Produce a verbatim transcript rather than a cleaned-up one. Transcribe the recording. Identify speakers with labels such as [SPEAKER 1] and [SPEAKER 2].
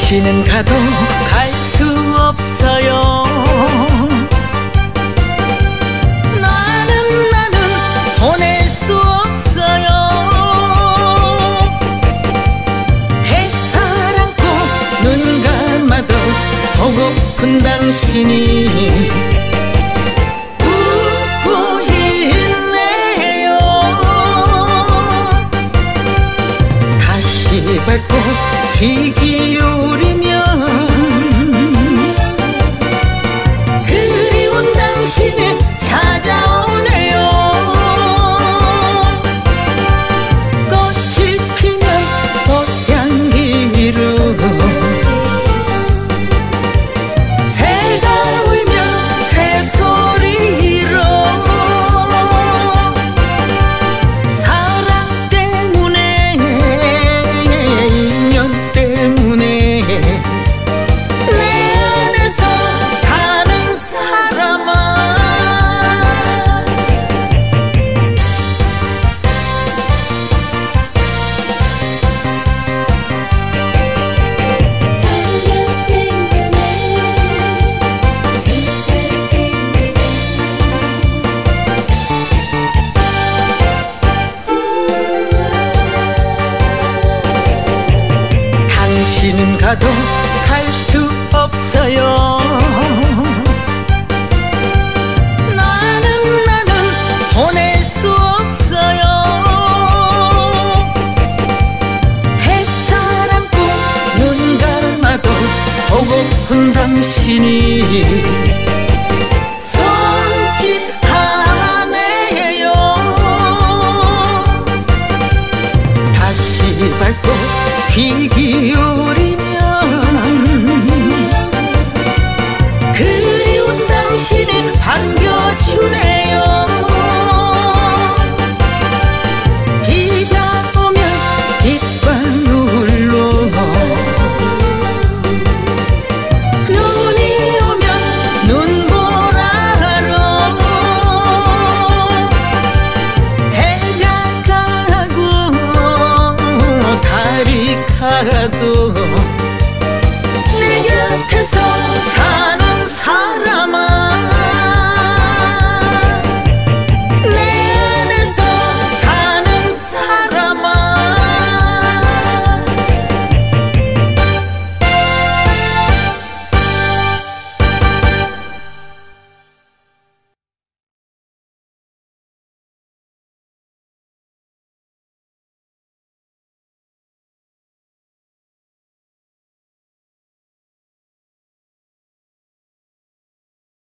[SPEAKER 1] 당신은 가도 갈 수 없어요. 나는 나는 보낼 수 없어요. 햇살 안고 눈 감아도 보고픈 당신이 웃고 있네요. 다시 밟고 귀 기울이면 그리운 당신이 찾아오네요. 꽃이 피면 꽃향기로, 새가 울면 새소리로, 사랑 때문에 인연 때문에 내 안에서 사는 사람아. 당신은 가도 갈 수 없어요. 나는 나는 보낼 수 없어요. 햇살 안고 눈 감아도 보고픈 당신이 손짓하네요. 다시 밟고 귀 기울이면